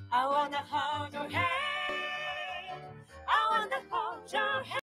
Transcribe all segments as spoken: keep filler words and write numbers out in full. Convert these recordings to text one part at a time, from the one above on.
I wanna hold your hand. I wanna hold your hand.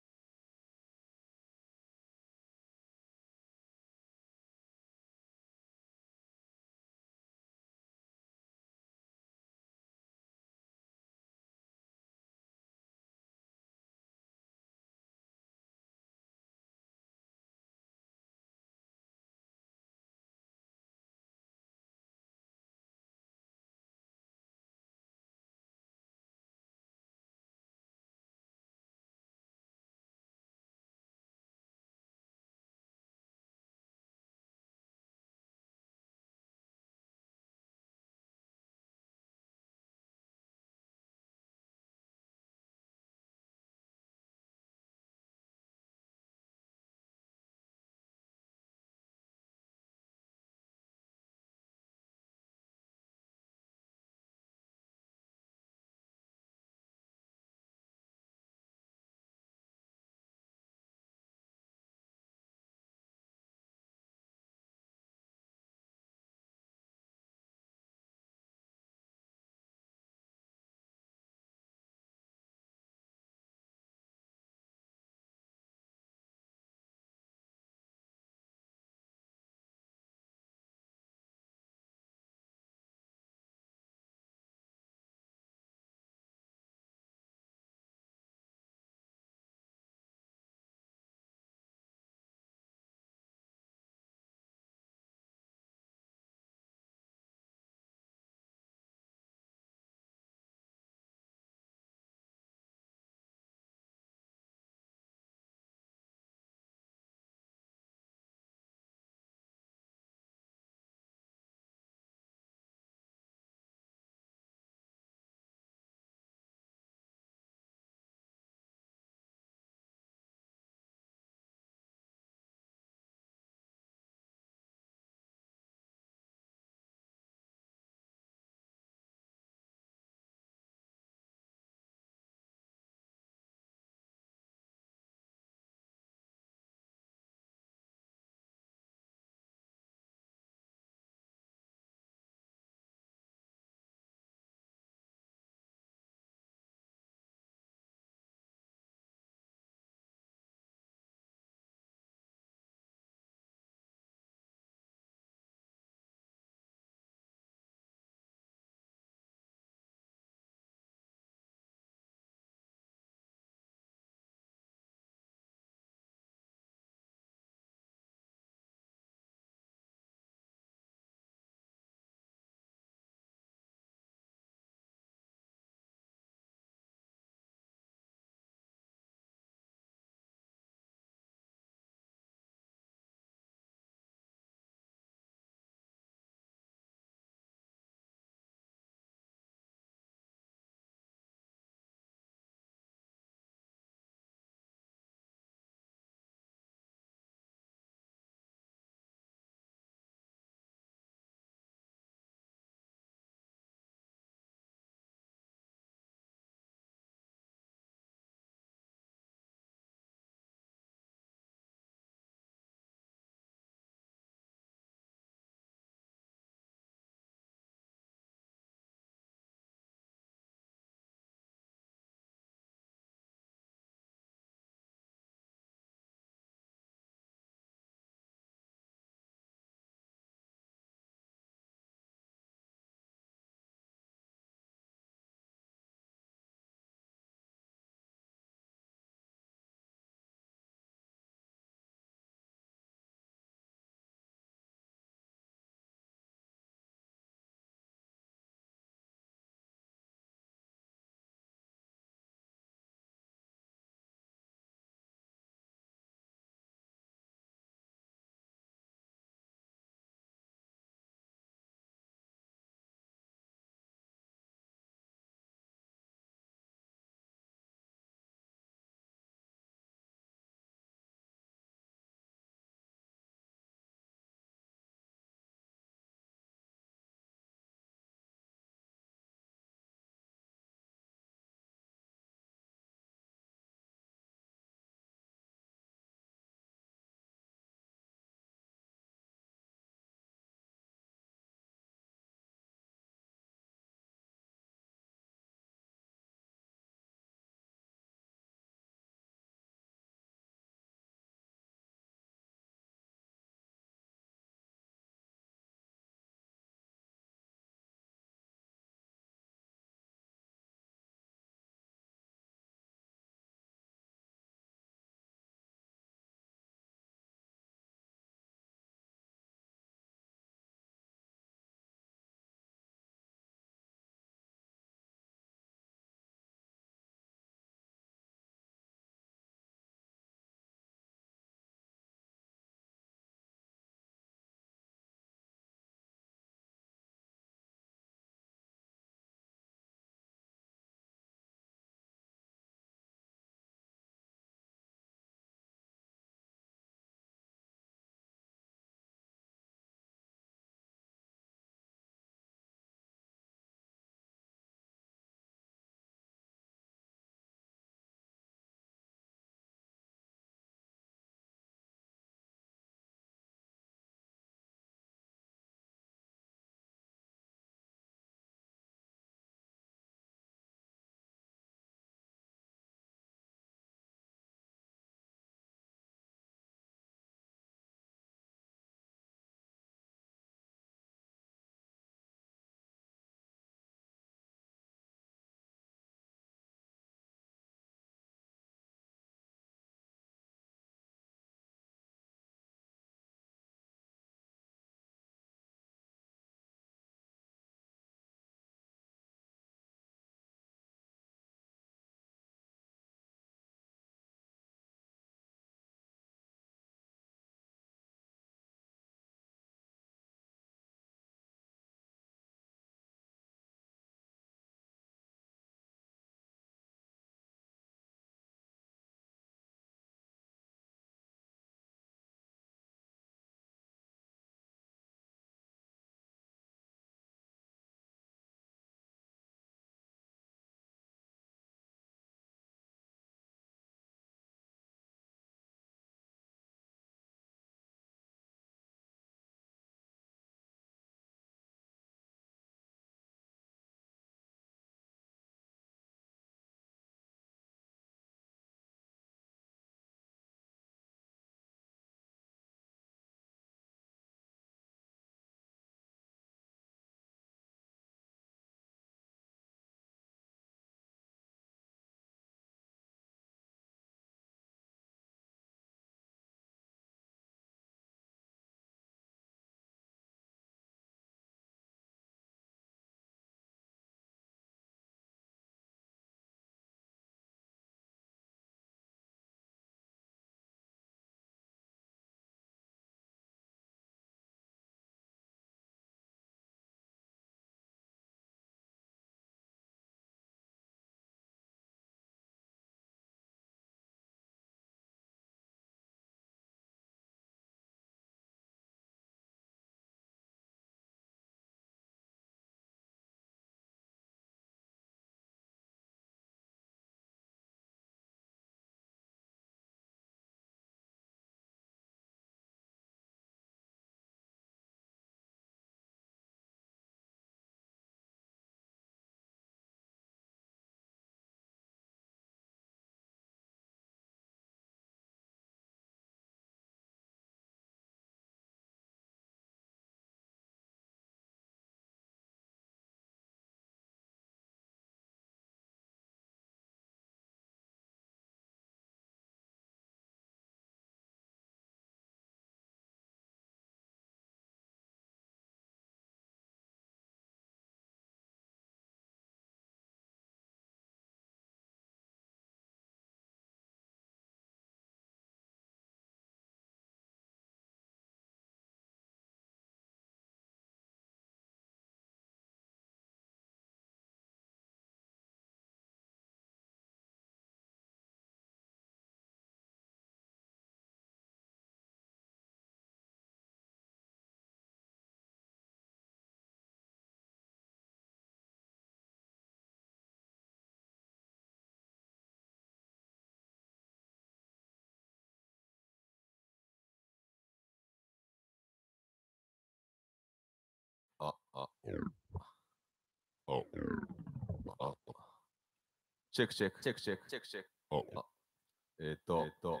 あ、お、あ、チェックチェックチェックチェックチェックチェック。お、あ、えっと、えっと、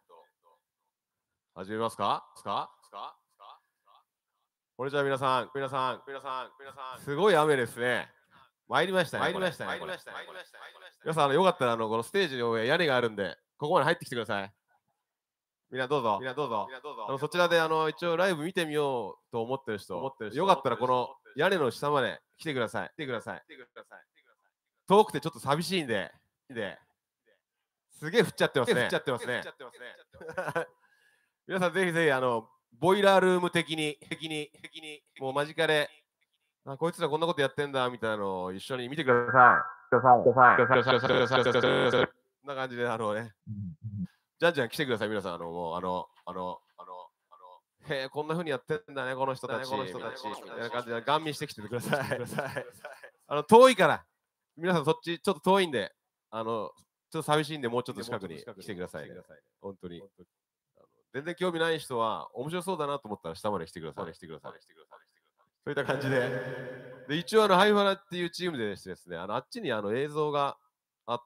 始めますか？すか？すか？こんにちは皆さん、皆さん、皆さん、皆さん。すごい雨ですね。参りましたね。参りましたね。参りましたね。皆さん、あの、よかったら、あの、このステージの上、屋根があるんで、ここまで入ってきてください。みんなどうぞ。みんなどうぞ。あの、そちらで、あの、一応ライブ見てみようと思ってる人、よかったら、この屋根の下まで来てください。来てください。遠くてちょっと寂しいんで、で、すげえ降っちゃってますね。降っちゃってますね。皆さん、ぜひぜひ、あの、ボイラールーム的に、的に、的に、もう間近で、あ、こいつらこんなことやってんだみたいなのを一緒に見てください。ください。ください。ください。ください。ください。こんな感じで、あのね、じゃんじゃん来てください、皆さん。あの、もう、あの、あの、あの、あの、へえ、こんな風にやってんだね、この人たち。この人たち。みたいな感じで、ガン見してきてください。あの、遠いから、皆さんそっちちょっと遠いんで、あの、ちょっと寂しいんで、もうちょっと近くに来てください。本当に。全然興味ない人は、面白そうだなと思ったら下まで来てください。来てください。そういった感じで。で、一応、あの、ハイファナっていうチームでしてですね、あの、あっちにあの映像があって、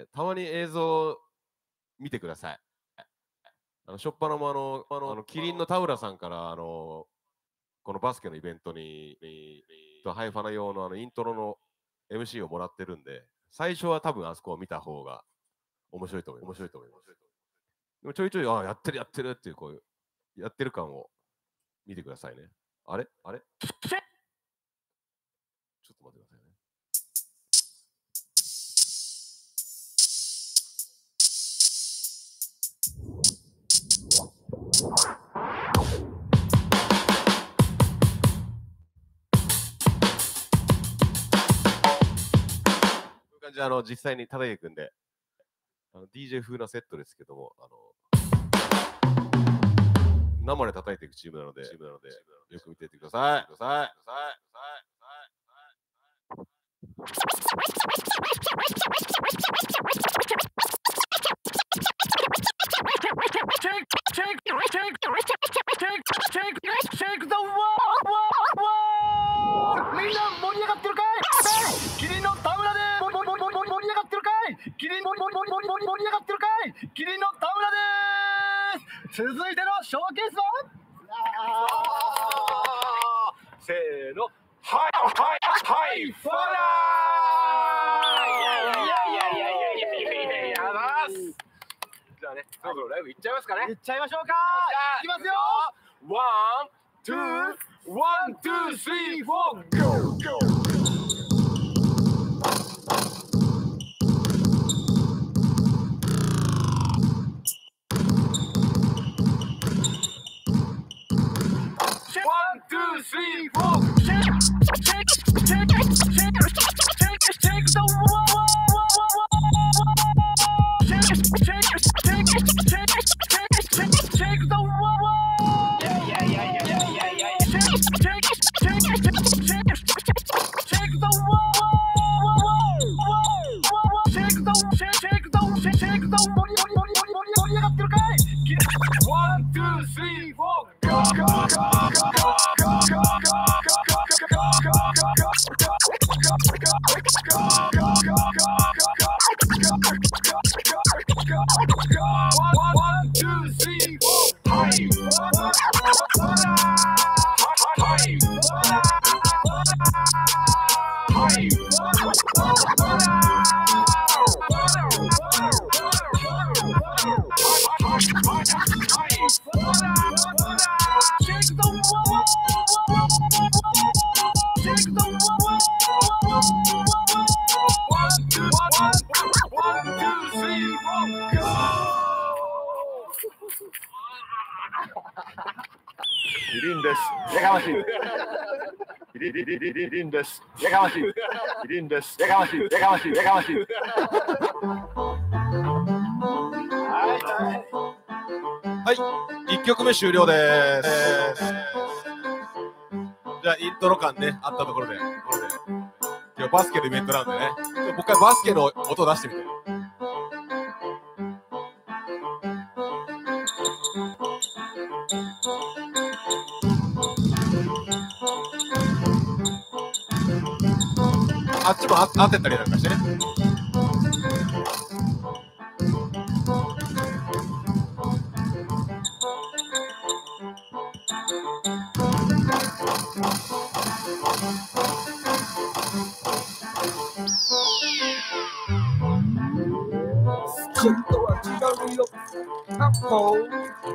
たまに映像を見てください。あの、しょっぱなもあの、あの、あのキリンの田浦さんから、あの、このバスケのイベントに、ハイファナ用のあのイントロの エムシー をもらってるんで、最初は多分あそこを見た方が面白いと思います。面白いと思います。でもちょいちょい、ああ、やってるやってるっていう、こういう、やってる感を見てくださいね。あれあれちょっと待ってくださいね。こういう感じで、あの、実際に叩いていくんで、あの ディージェー 風なセットですけども、あの、生で叩いていくチームなので、チームなのでよく見ていってください。ください。ください。 みんな盛り上がってるかい？キリンの田村で盛り上がってるかい？キリン盛り上がってるかい？キリンの田村です。続いてのショーケースはせーの、はいはいはいファラー。いやいやいやいやいやいやいやいやます。じゃあね、そろそろライブ行っちゃいますかね。行っちゃいましょうか。いきますよ。ワン、ツー、ワン、ツー、スリー、フォー、ゴー、ゴー。One, two, three, four. Shake, shake, shake, shake, shake, shake the wall. Shake, shake, shake, shake, shake, shake the wall. Yeah, yeah, yeah, yeah, yeah, yeah, yeah. Shake, shake, shake, shake, shake the wall. Shake the, shake, shake the, shake, shake the. 盛り上がってるかい？One, two, three, four. Go, go, go, go, go, go, One, two, three, four. Hi.キリンです。やかましい。キリリリリリリンです。やかましい。キリンです。やかましい。やかましい。やかましい。 はい、いっきょくめ終了です。じゃあイントロ感ね、あったところで、これで今日バスケのイベントなんでね、もう一回バスケの音を出してみて。 あっちもあ当てたりなんかしてね。 ちょっとは違うよ。あっほー。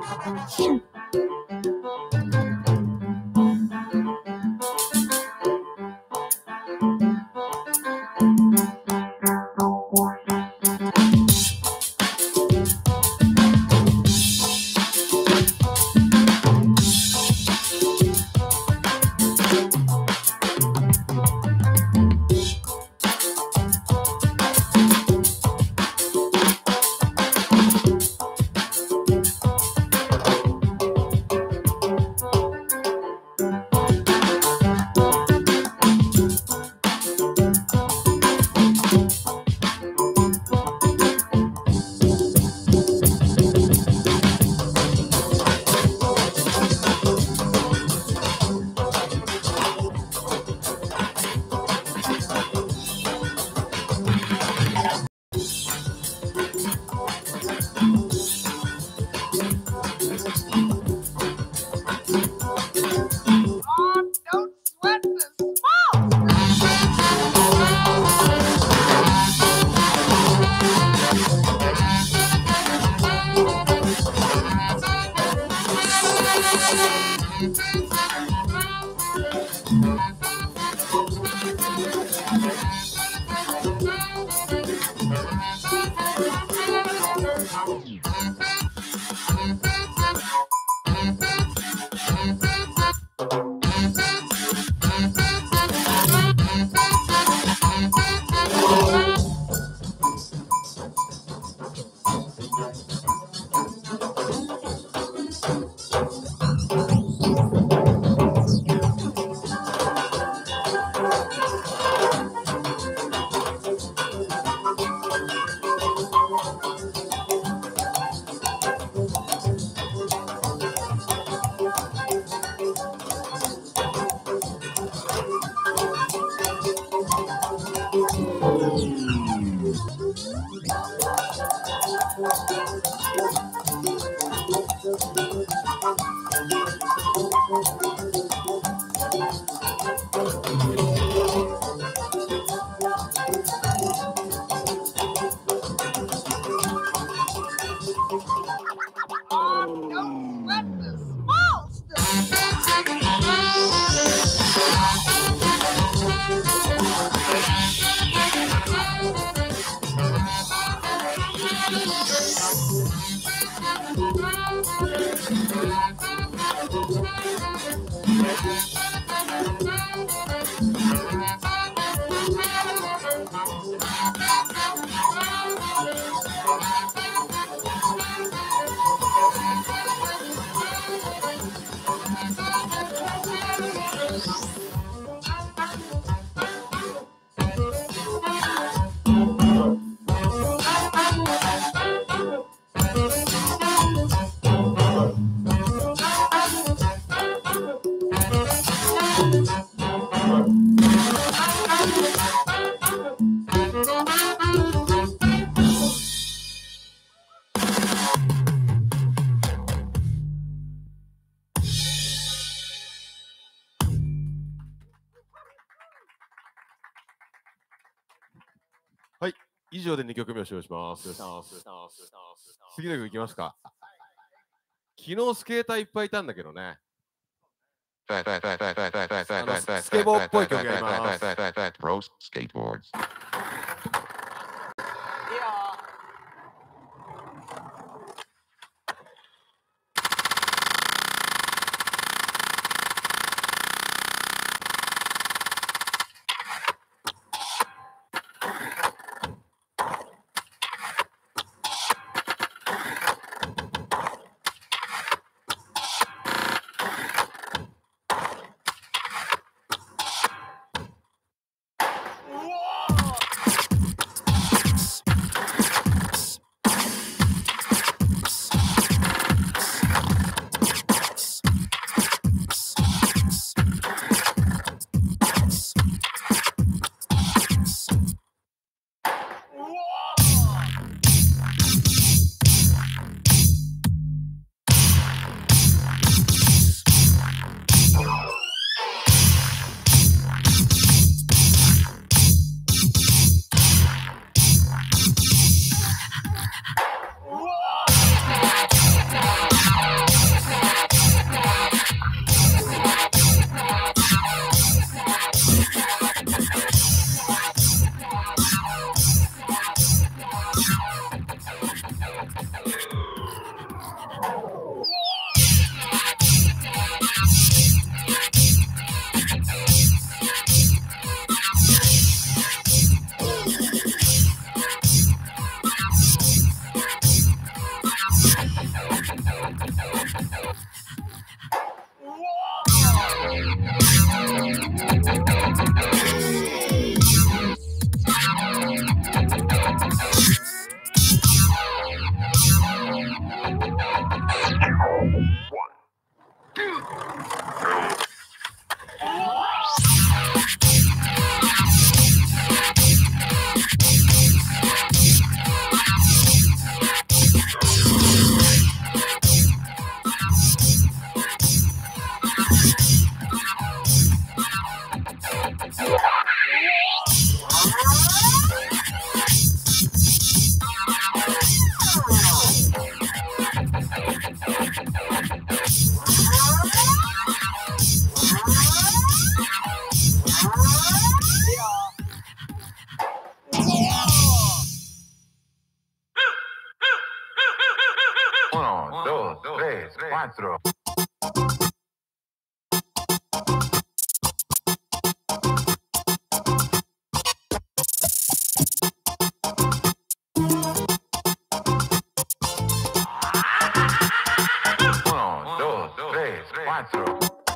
以上でにきょくめを使用します。次の曲いきますか。昨日スケーターいっぱいいたんだけどね。あのスケボーっぽい曲やります。 Uno, dos, tres, cuatro. Uno, dos, tres, cuatro.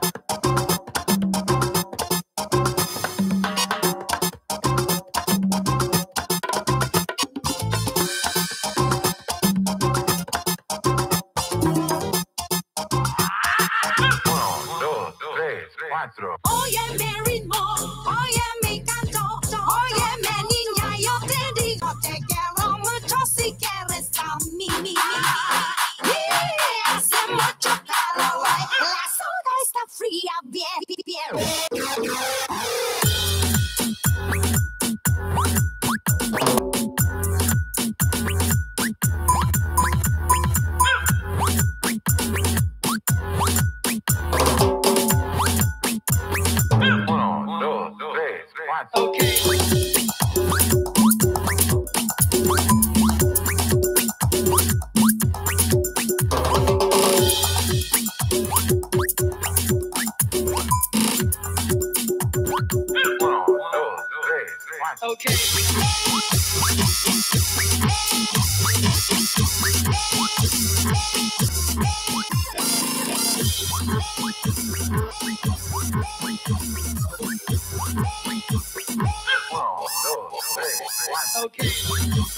Cuatro. Óyeme ritmo, óyeme canto, óyeme niña, yo te digo, te quiero mucho si quieres a mí, mi, mi, mi. Yeah, hace mucho calor, la soda está fría, bien, bien. Uno, dos, tres, cuatro. Uno, dos, tres, cuatro. Uno, dos, tres, cuatro.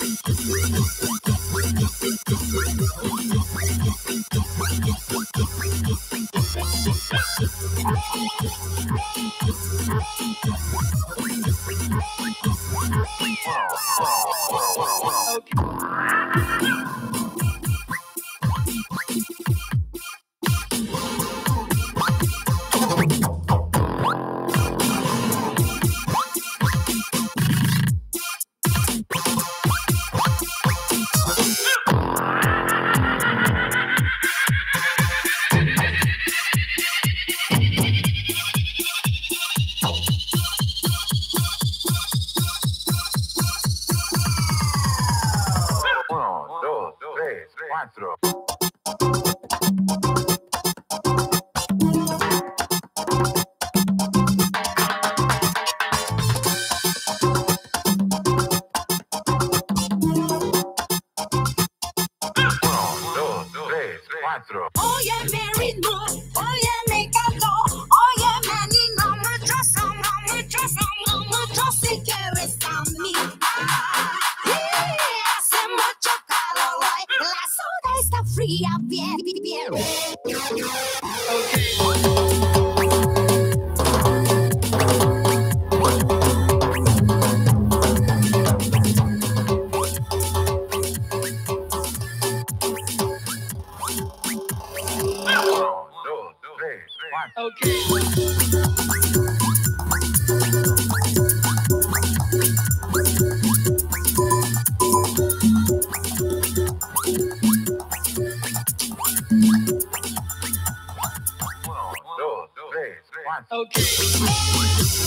Uno, dos, tres, cuatro. Uno, dos, tres, cuatro. Óyeme ritmo, óyeme canto, óyeme niña, mucho samba, mucho samba, mucho si quieres a mí. Yeah, hace mucho calor, la soda está fría, bien, bien. Uno, dos, tres, cuatro. Uno, dos, tres, cuatro.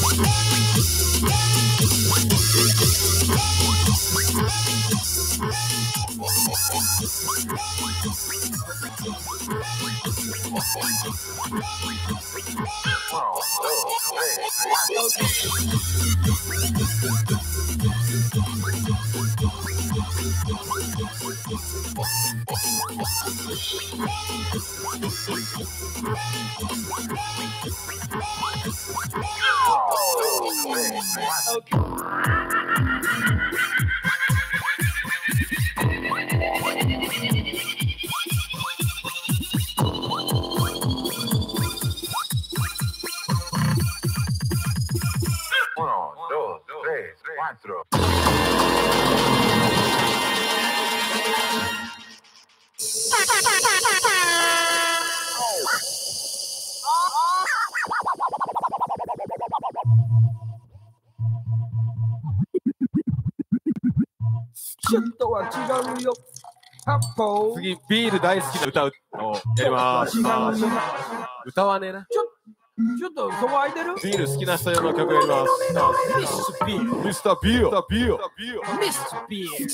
Uno, dos, tres, cuatro. ちょっとは違うよ。八方。 次、ビール大好きな歌をやります。 違うよ。 歌わねえな。 ちょちょっとそこ空いてる？ ビール好きな人用の曲やります。 ミスタービール。 ミスタービール。ミスタービール。 ミスタービール。ミ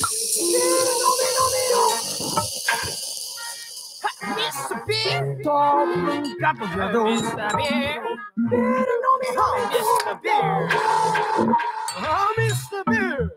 スタービール。トップンカップじゃどう？ミスタービール。ビール飲みほ。ミスタービール。あーミスタービール。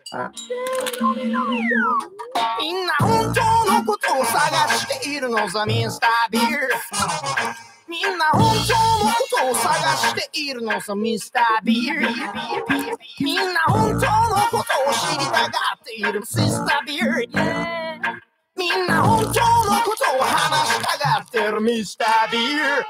みんな本当のことを探しているのさミスタービール。みんな本当のことを探しているのさミスタービール。みんな本当のことを知りたがっているミスタービール。みんな本当のことを話したがってるミスタービール。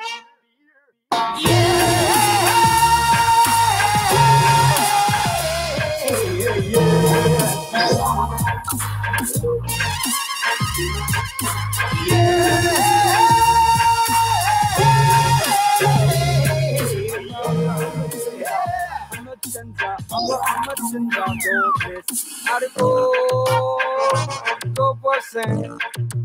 Go percent,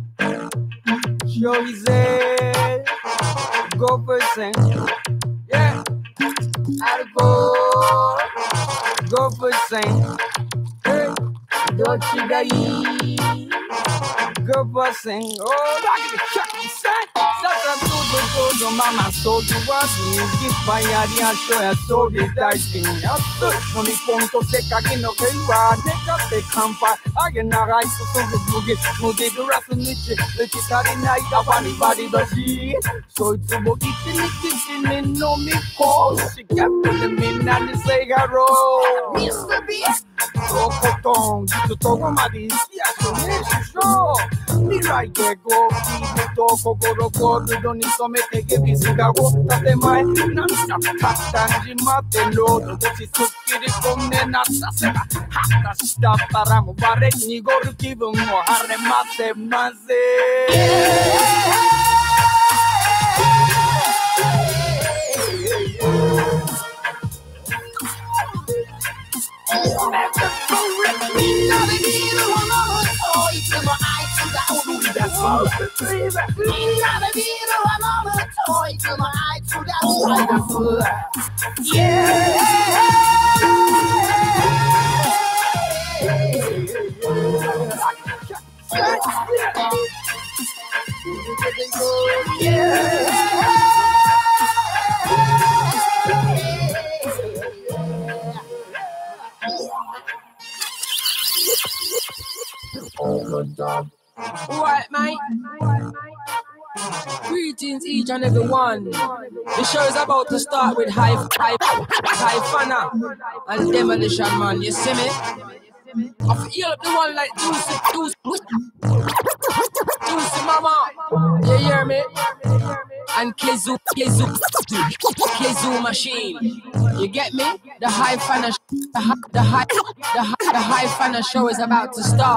show his head. Go percent, yeah. Alcohol, go percent. Hey, don't you die? Go percent. Oh, look at the chuck, son. Such a good, good, good, mama. So you want me? Give my idea, show ya, so the dice in your foot. Only phone to take again, no can run. Make up the camper. I can not rise to the boogie. Move the rest of it. Let it out in night of anybody but she. So it's a boogie in the kitchen and no me call. She kept putting me and the cigarro. Mister B. So cotton, to talk on my dish. Yes, so yes, sure. Me right there, go. Talk, go, go, go. You don't need to make a give you cigarro. That's my non-stop cut and Jim Martin Road. This is to get it from the Nasa. Hata stop para mo pare ni goru kibun mo haremate maze. Alright, mate. Greetings, each and every one. The show is about to start with high, high, high fana and demolition, man. You see me? I feel up the one like Juicy, Juicy, Juicy Mama. You hear me? And Kizu, Kizu, Kizu machine. You get me? The high fana, the high, the high, the high, the high fana show is about to start.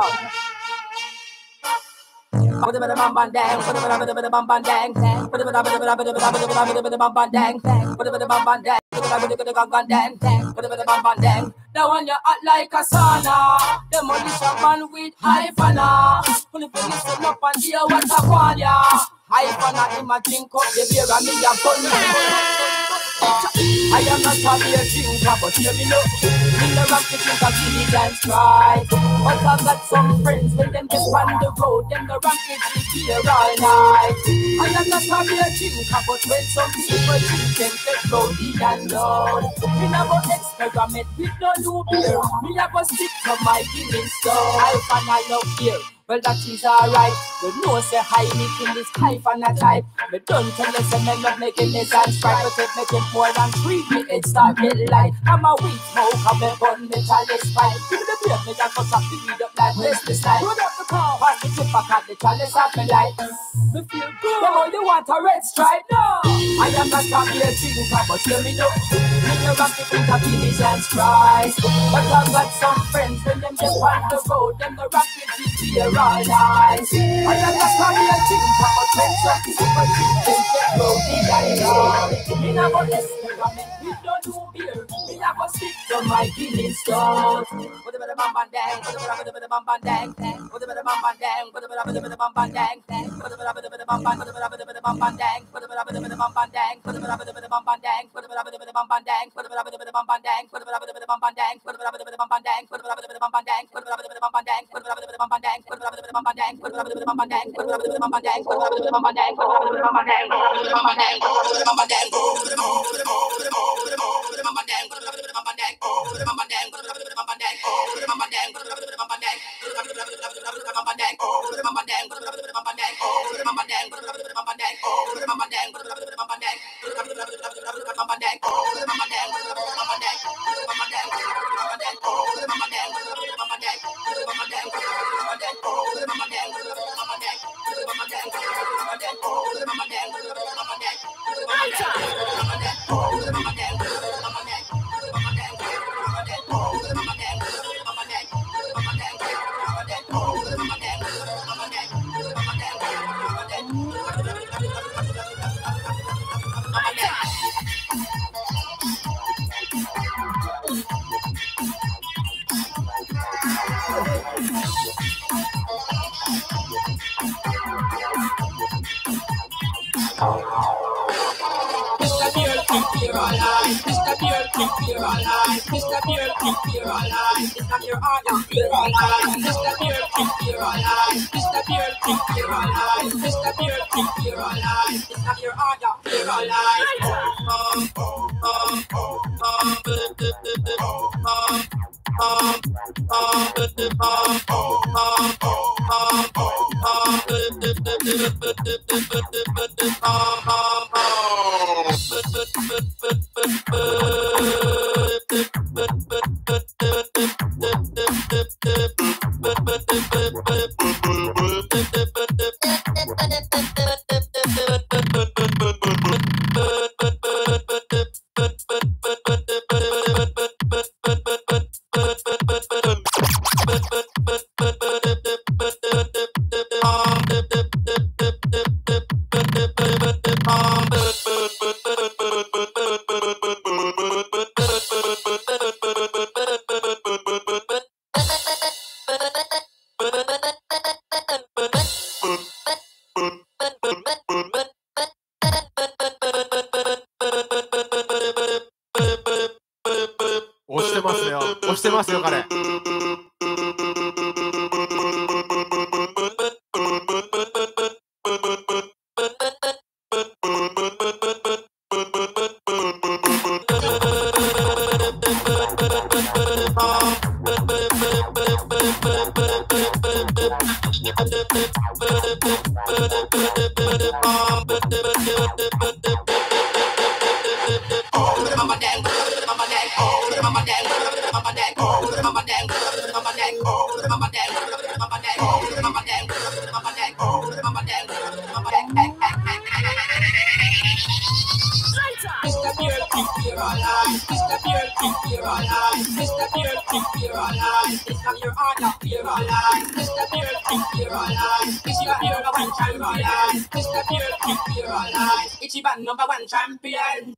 Put it in the bum dang, put it in the bum dang, put it in the bum dang, put it in the bum dang, put it in the bum dang, put it in the bum dang. The one you act like a sauna, demolition man with high fana. Pull it for listen up and hear what I call ya. High fana, imagine cup the beer and me a bun. I am not a beer drinker, but hear me look. Me no rock to drink a Guinness and Sprite. But I've got some friends when them just on the road, them no rock to drink beer all night. I am not a beer drinker, but when some people drink, them get rowdy and loud. Me never experiment with no new beer. Me never stick to my Guinness stone. I find I love beer. Well, that is alright. You know, say hi, making this hype and a type. Me don't tell you, say men not making this and Sprite, but it making more than three minutes. Start get light. I'm a weed smoke, I'm a gun metallic pipe. Give me the beer, me that cut up the weed up like pesticide. Put up the car, pass the tip back at the chalice of me light. Me feel good. Them all they want a red stripe. No, I am not a beer drinker, but hear me no. Me no rock the drink of Guinness and Sprite. But I've got some friends when them just on the road, them the rock the beer all night. I am not a beer drinker, but when some people drink, them get rowdy and loud. Me never experiment with no new beer. Me never stick to my Guinness stone. What about the bam bam dang? What about the bam bam dang? What about the bam bam dang? What about the bam bam dang? What about the bam bam? What about the bam bam dang? What about the bam bam dang? What about the bam bam dang? What about the bam bam dang? What about the bam bam dang? What about the bam bam dang? What about the bam bam dang? What about the bam bam dang? What about the bam bam dang? What about the bam bam dang? What about the bam bam dang? What about the bam bam dang? What about the bam bam dang? What about the bam bam dang? What about the bam bam dang? What about the bam bam dang? What about the bam bam dang? Number one champion.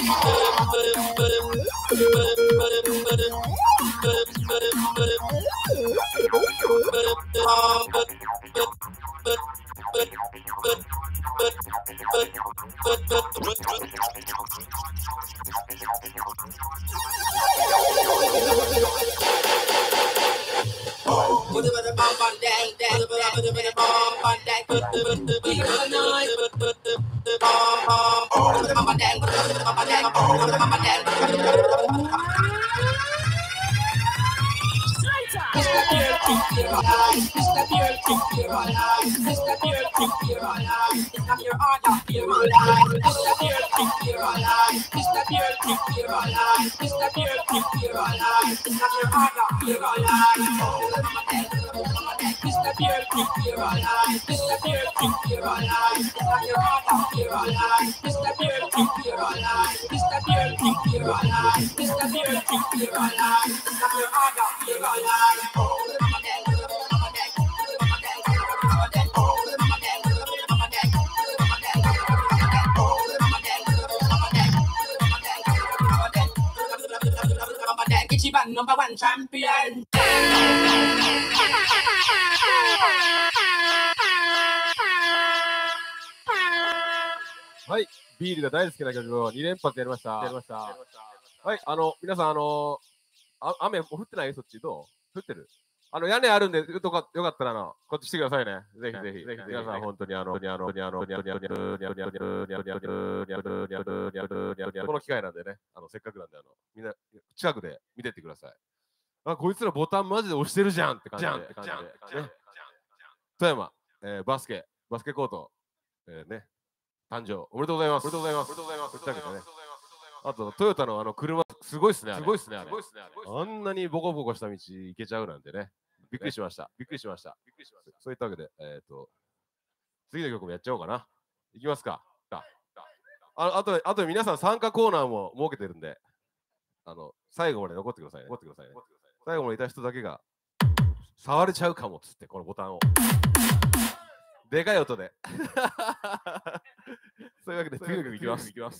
Number one champion. はい、ビールが大好きな曲をに連発やりました。やりました。はい、あの、皆さん、あの、あ雨もう降ってないそっちどう降ってるあの、屋根あるんで、とかよかったら、あの、こっち来てくださいね。ぜひぜひ、ぜひ、皆さん、本当にあの、にゃの、にゃの、にゃの、にゃの、にゃの、にゃの、にゃの、にゃの、にゃの、にゃの、にゃの、にゃの、にゃの、にゃの、にゃの、にゃの、にゃの、この機会なんでね、あの、せっかくなんで、あの、みんな、近くで見てってください。あ、こいつらボタンマジで押してるじゃんって感じで。って感じで。ね。富山、えー、バスケ、バスケコート、えー、ね、誕生、おめでとうございます。おめでとうございます。おめでとうございます。というわけでね。あと、トヨタのあの車、すごいっすね。すごいっすね。あれ。あんなにボコボコした道行けちゃうなんてね。びっくりしました。びっくりしました。びっくりしました。そういったわけで、えっと、次の曲もやっちゃおうかな。いきますか。ああと、あと皆さん参加コーナーも設けてるんで、あの、最後まで残ってくださいね。残ってくださいね。最後までいた人だけが、触れちゃうかもっつって、このボタンを。でかい音で。そういうわけで、次の曲いきます。いきます。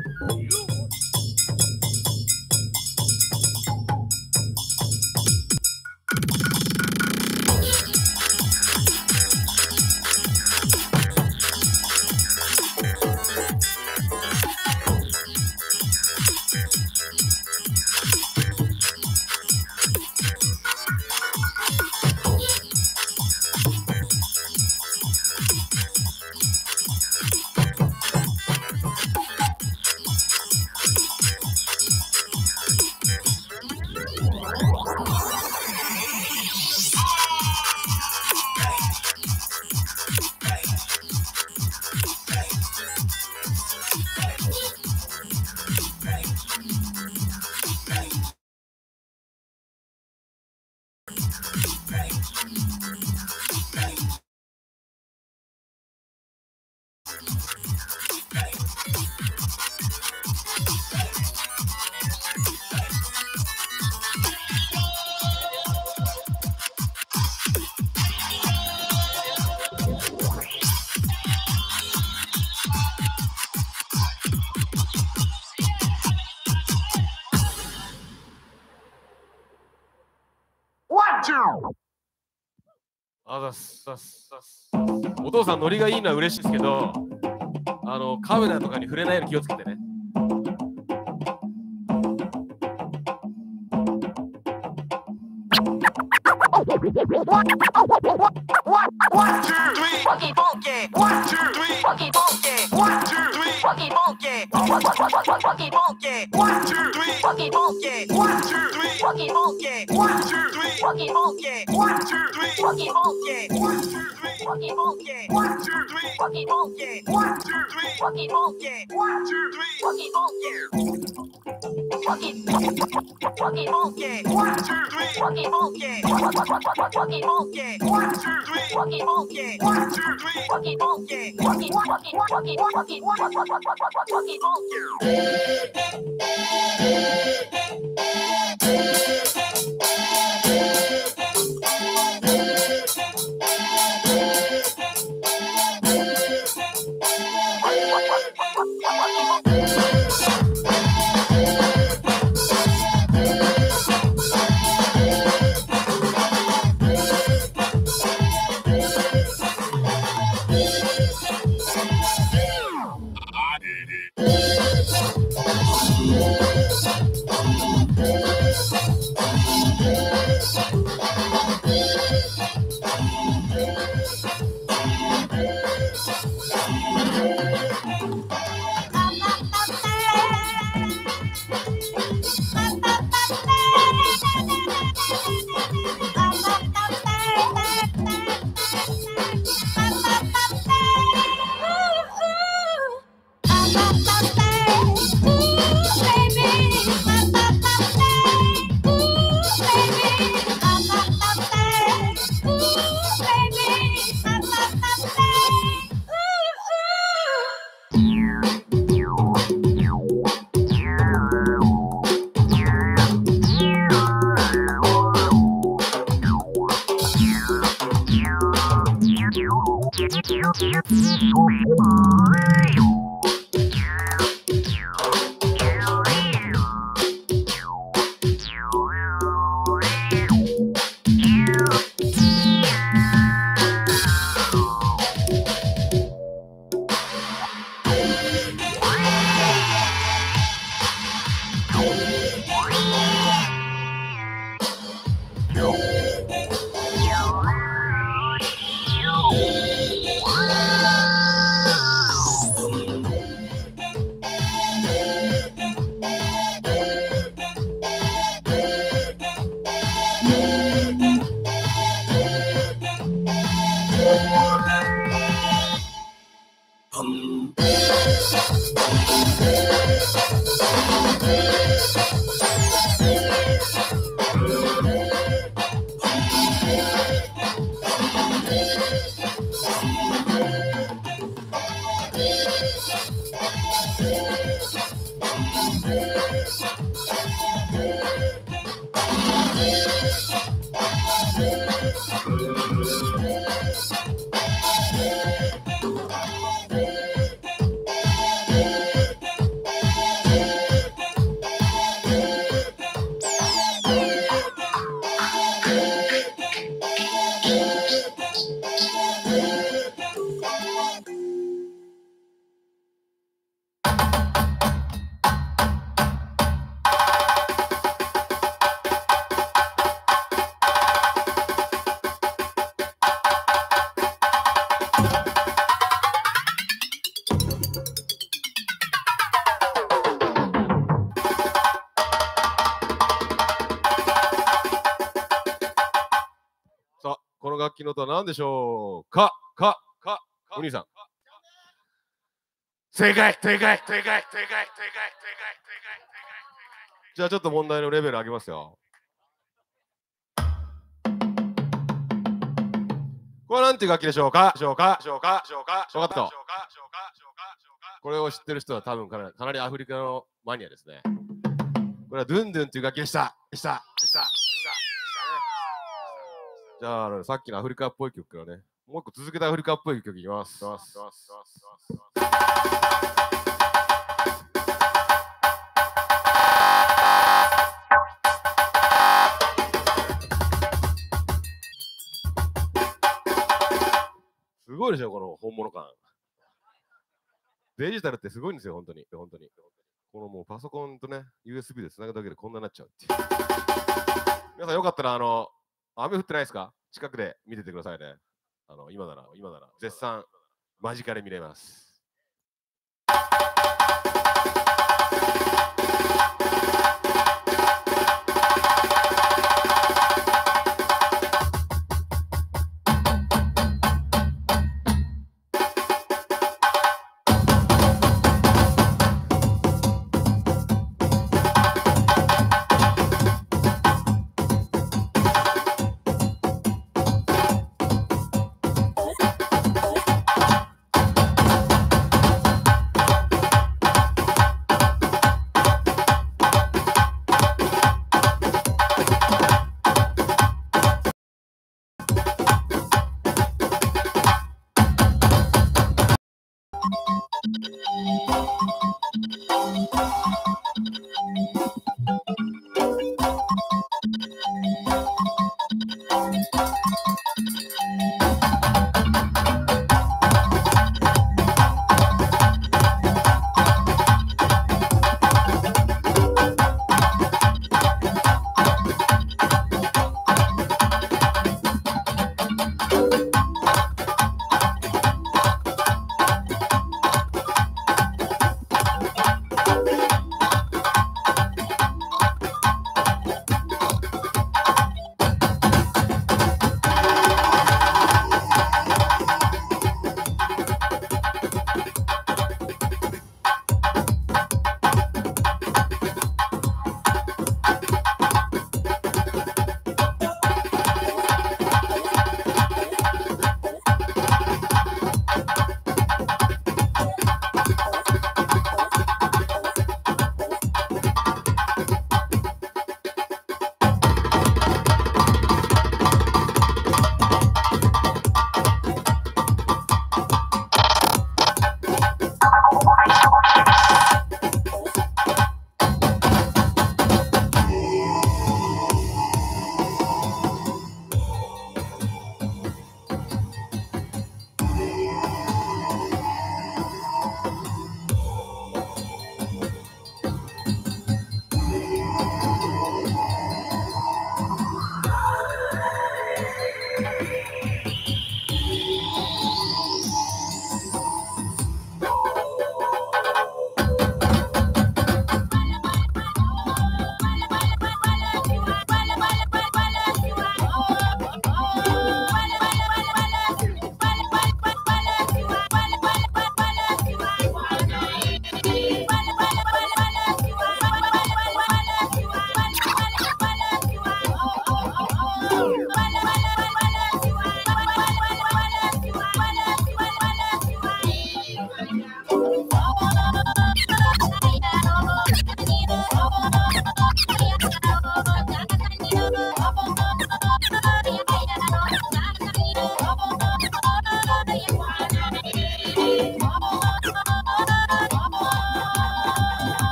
あざっすざっすざっす。お父さんノリがいいのは嬉しいですけど、あのカメラとかに触れないように気をつけてね。 One, two, three, funky, funky. One, two, three, funky, funky. One, two, three, funky, funky. Funky, funky. One, two, three, funky, funky. One, two, three, funky, funky. One, two, three, funky, funky. One, two, three, funky, funky. One, two, three, funky, funky. One, two, three, funky, funky. One, two, three, funky, funky. One, two, three, funky, funky. Funky, funky, funky. One, two, three, funky, funky. Funky, funky. One, two, three, funky, funky. One, two, three, funky, funky. Funky, funky, funky, funky, funky, 楽器の音は何でしょうかかかお兄さん。正解正解正解正解正解正解正解。じゃあちょっと問題のレベル上げますよ。これは何ていう楽器でしょうかしょうかしょうかしょうかしょうかと。これを知ってる人は多分かなりかなりアフリカのマニアですね。これはドゥンドゥンという楽器でした。でした。でした。でした。じゃあ、さっきのアフリカっぽい曲からね、もう一個続けたアフリカっぽい曲いきます。すごいでしょ、この本物感。デジタルってすごいんですよ、本当に。本当に。このもうパソコンとね、ユーエスビー でつなぐだけでこんなになっちゃうっていう。皆さんよかったら、あの、雨降ってないですか？近くで見ててくださいね。あの、今なら、今なら、絶賛、間近で見れます。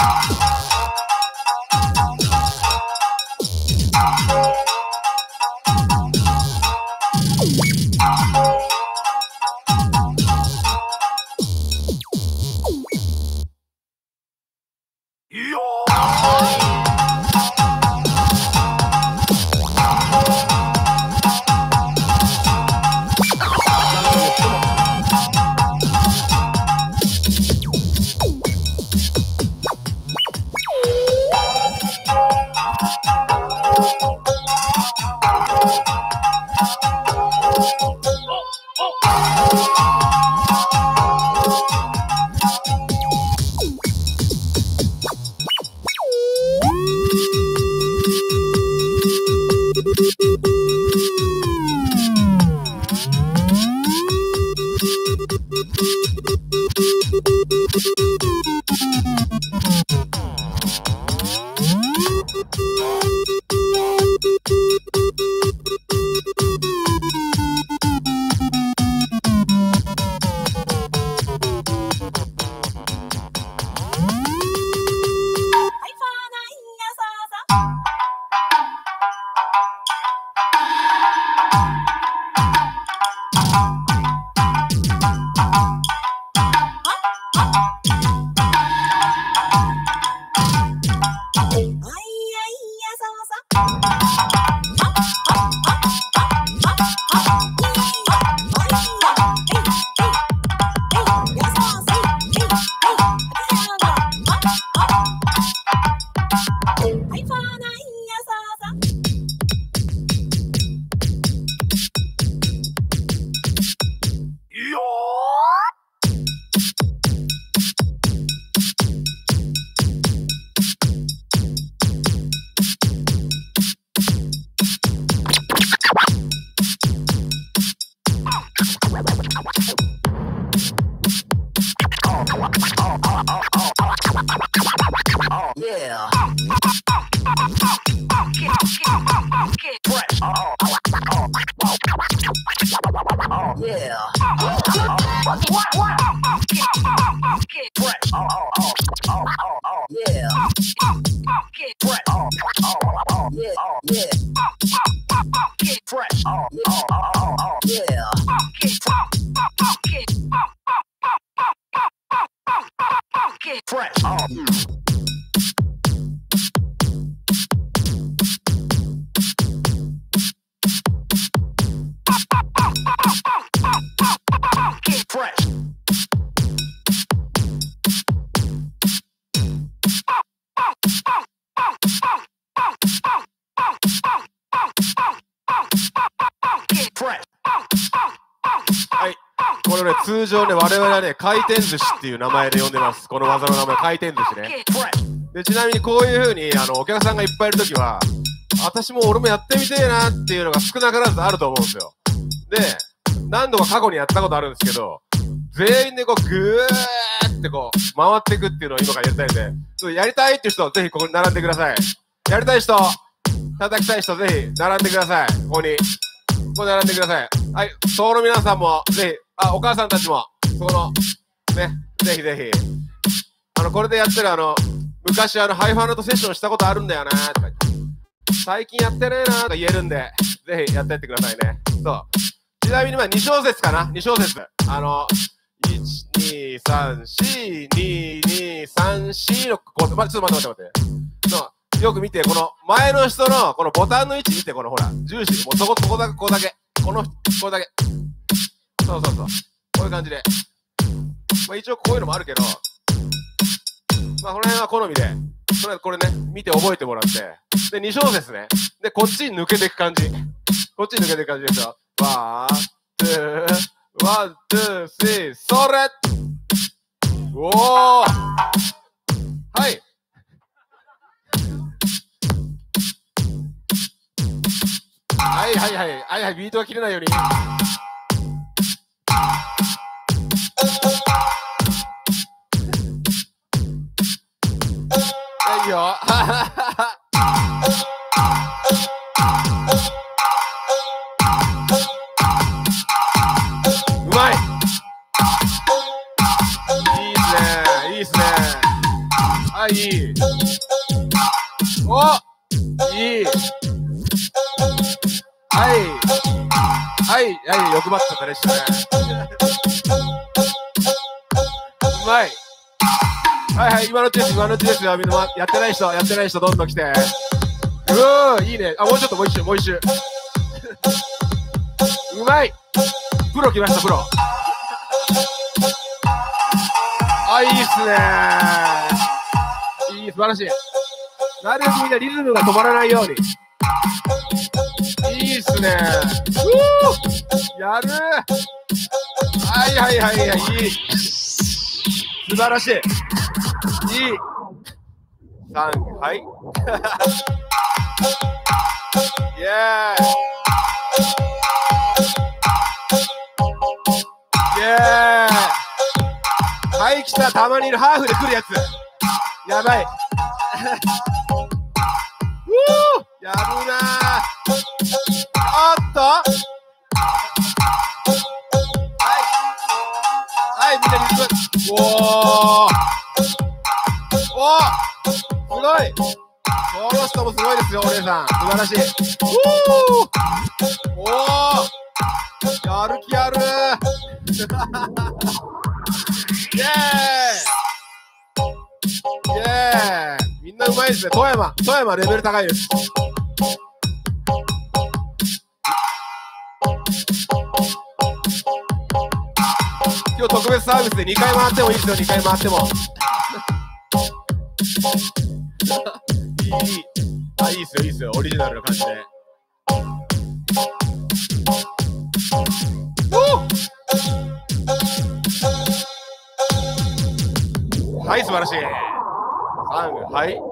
通常ね、我々はね、回転寿司っていう名前で呼んでます。この技の名前、回転寿司ね。で、ちなみにこういう風に、あの、お客さんがいっぱいいるときは、私も俺もやってみてえなっていうのが少なからずあると思うんですよ。で、何度か過去にやったことあるんですけど、全員でこう、ぐーってこう、回っていくっていうのを今からやりたいんで、ちょっとやりたいっていう人、ぜひここに並んでください。やりたい人、叩きたい人、ぜひ並んでください。ここに。ここに並んでください。はい、その皆さんも、ぜひ、あ、お母さんたちも、そこの、ね、ぜひぜひ。あの、これでやってるあの、昔あの、ハイファンとセッションしたことあるんだよなーとか、最近やってねえなーとか言えるんで、ぜひやってってくださいね。そう。ちなみにまあに小節かな ?に 小節。あの、いち、に、さん、し、に、に、さん、しの、こう、ま、ちょっと待って待って待って。そう。よく見て、この前の人の、このボタンの位置見て、このほら、重視。もうそこ、ここだけ、ここだけ。この、これだけ。そうそうそう。こういう感じで。まあ一応こういうのもあるけど、まあこの辺は好みで、とりあえずこれね、見て覚えてもらって、で、に小節ね。で、こっちに抜けていく感じ。こっちに抜けていく感じですよ。ワン、ツー、ワン、ツー、スリー、それおーはい。はいはいはい。はいはい、ビートが切れないように。いいよ。うまい。いいっすね。いいっすね。はい、いい。 い。おいい。はい。はい、はい、欲張ったでしたね。うまい。はいはい、今のうちです、今のうちですよ。みんなやってない人、やってない人、どんどん来て。うー、いいね。あ、もうちょっと、もう一周、もう一周。うまい。プロ来ました、プロ。あ、いいっすね。いい、素晴らしい。なるべくみんなリズムが止まらないように。いいっすね。うー、やる。はいはいはいはい、いい。素晴らしい。いい。さん、はい。イエーイ。イエーイ。はい、来た。たまにいるハーフで来るやつ。やばい。やるなー。おっと。はい。はい、みんなリズム。おー。おー。すごい。この人もすごいですよ、お姉さん。素晴らしい。おー。やる気あるー。イエーイ。イエーイ。みんなうまいですね。富山、富山レベル高いです。今日特別サービスでにかい回ってもいいですよ、にかい回っても。いい、いい。あ、いいっすよ、いいっすよ。オリジナルな感じで。はい、素晴らしい。さん、はい。イエーイ。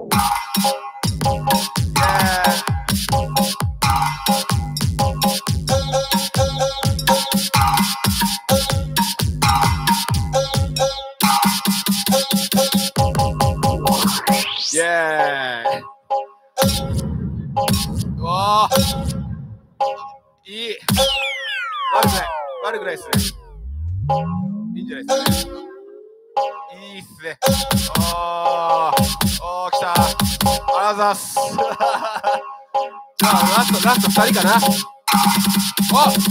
イエーイ。うわー。いい。悪くない。悪くないっすね。いいんじゃないですかね。いいっすね。おー。おー、来た。ありがとうございます。じゃあ、ラスト、ラストふたりかな。おっ。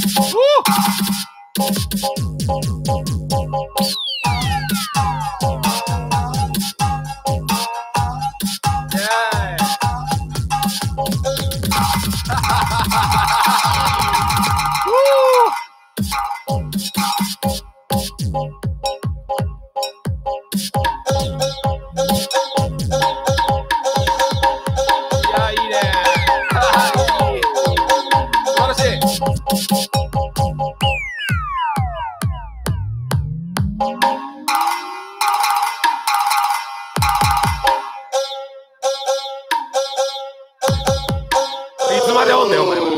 いつまでおんねんお前は。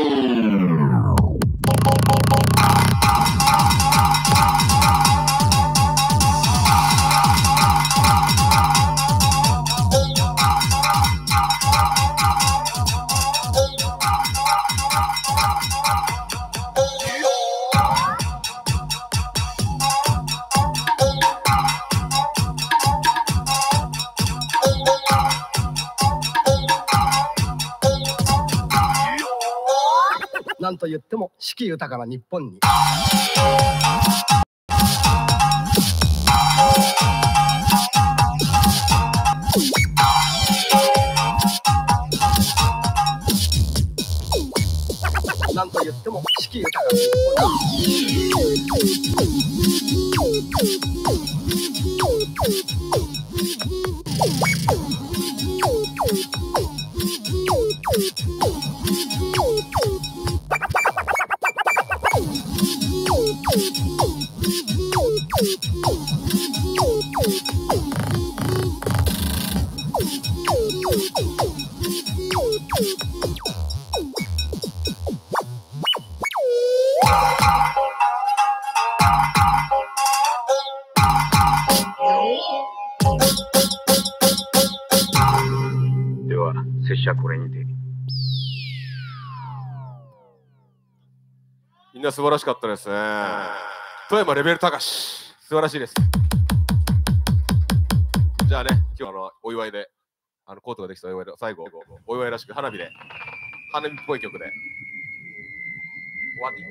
なんと言っても四季豊かな日本に。なんと言っても四季豊かな日では拙者これにて。 みんな素晴らしかったですね。富山レベル高し、素晴らしいです。じゃあね、今日はあのお祝いで。 あのコートができたお祝いで最後お祝いらしく花火で花火っぽい曲で終わっていい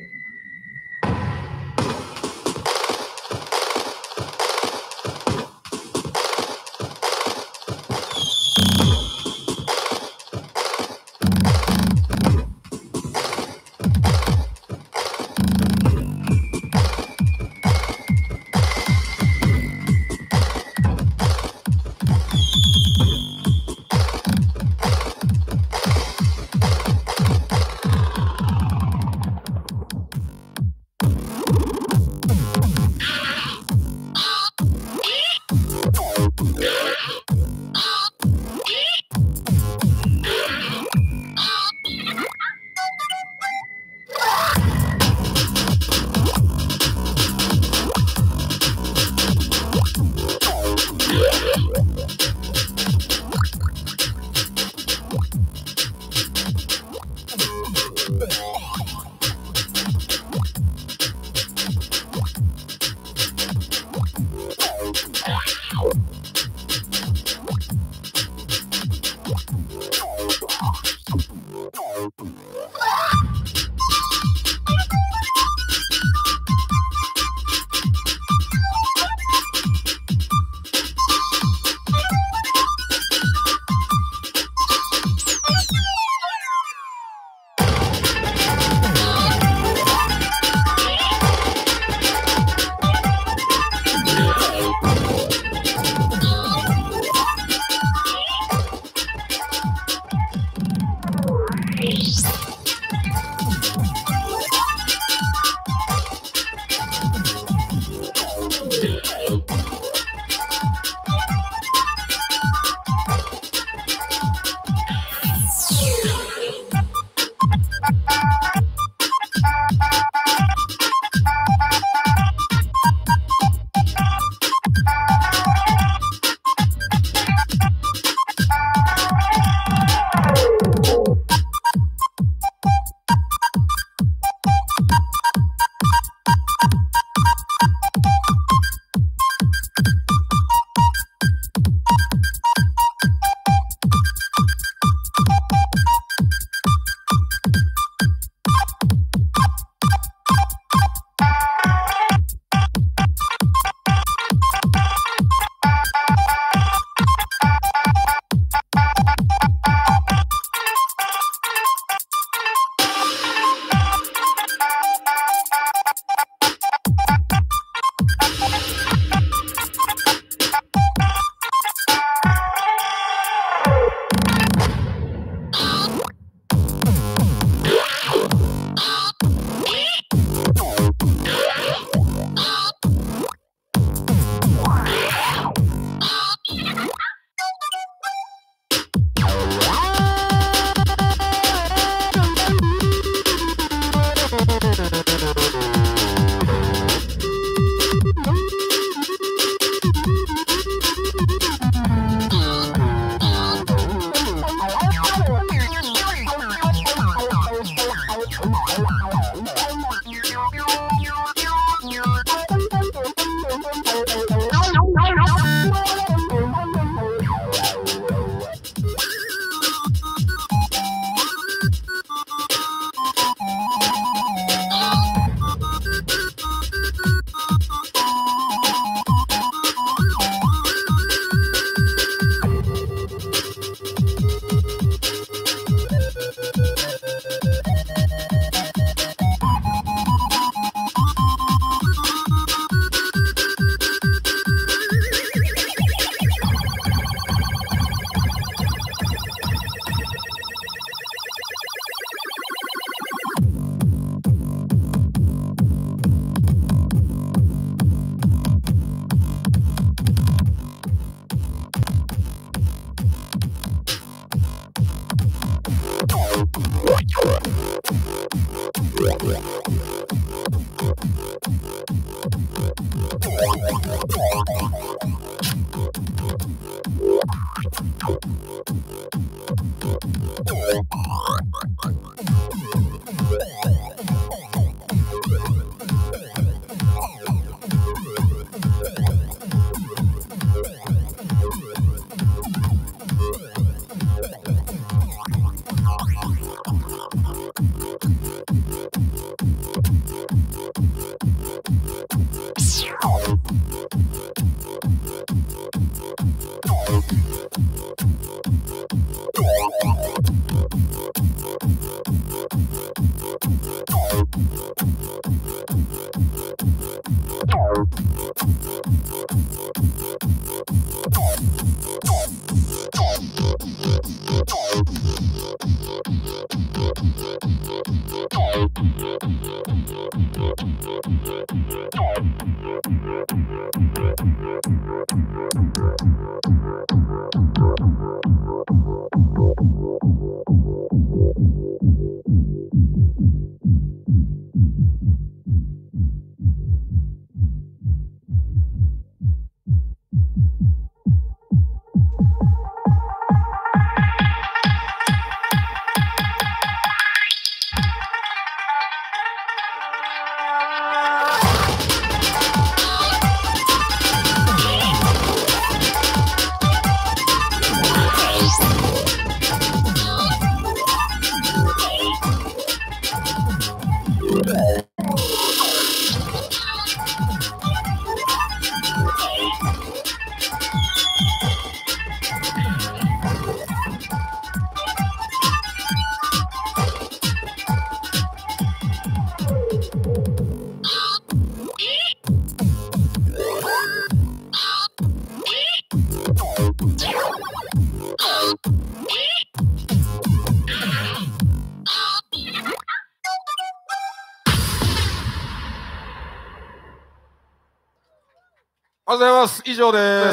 おはようございます。以上です。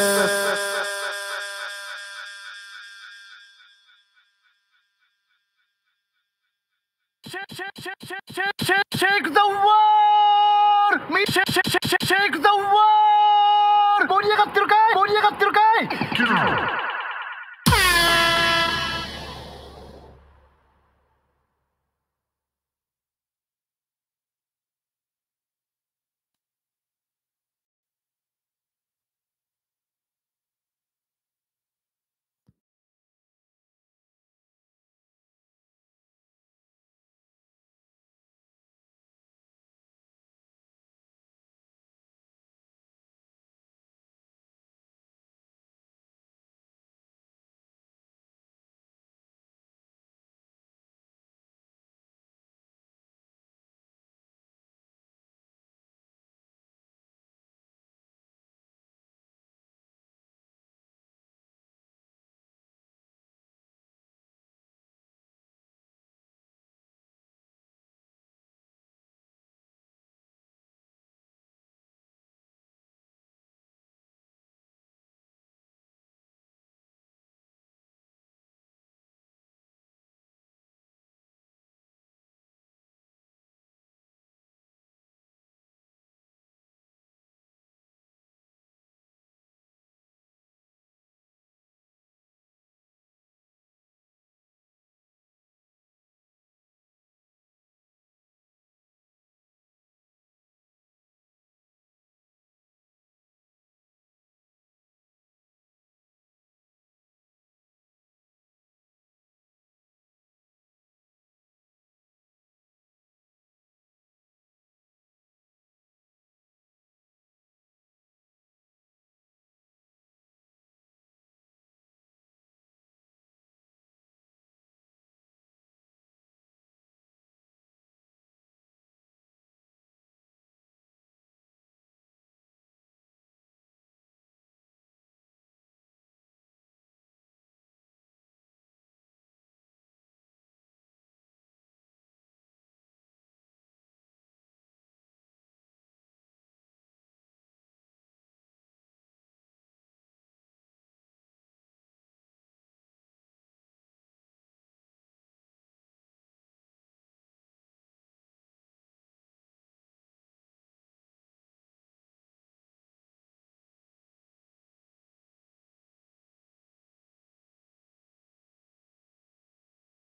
Shake the world! み Shake the world! 盛り上がってるかい？盛り上がってるかい？